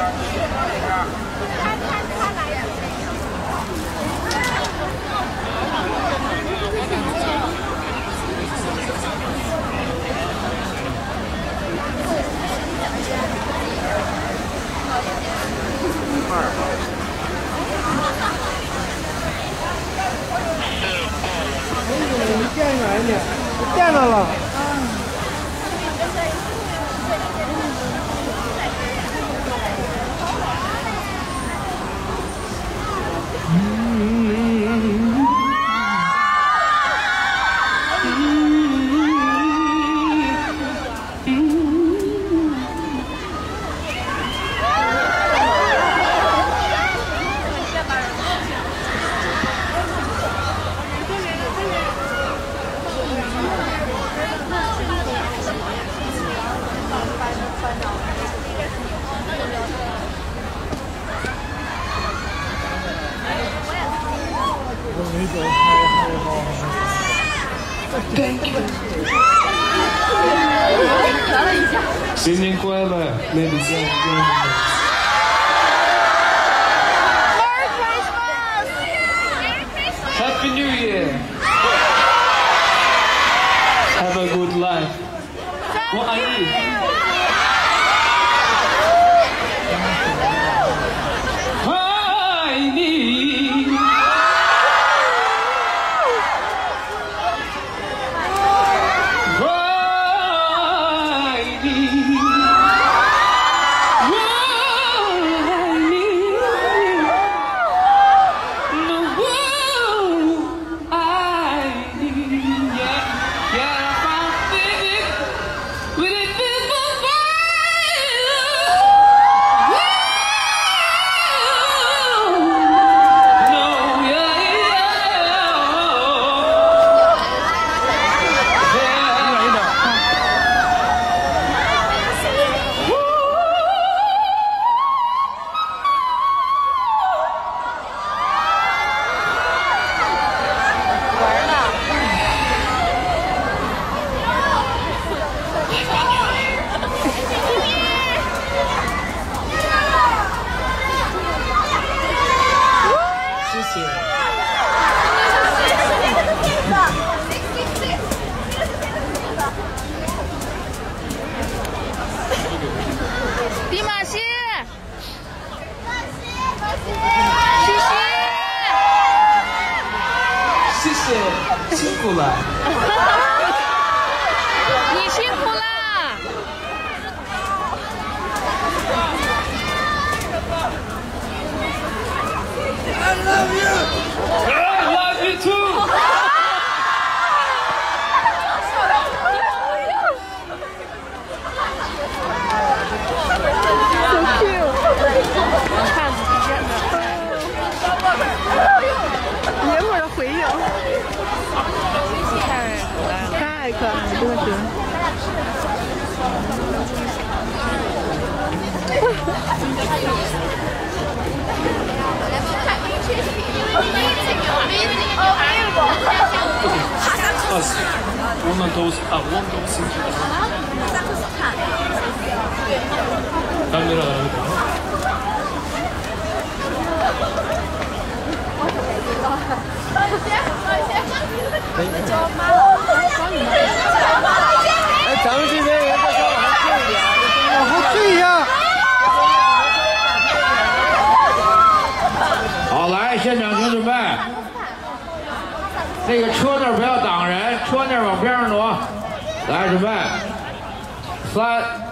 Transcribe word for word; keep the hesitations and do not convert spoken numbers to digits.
电远一点，电到了。 新年快乐 ，Ladies and gentlemen。Happy New Year. Have a good life. 我爱你。爱你。 迪玛希， 谢谢，辛苦了。 你辛苦了。 I love you. I love you too. 爷们儿的回应，太可爱了，真的是。 One of those, ah, one of those things. 카메라 나오고. 哎，咱们这边人再稍往后退一点，往后退一下。 好，来，现场请准备。那个车那儿不要挡人，车那儿往边上挪。来，准备，三。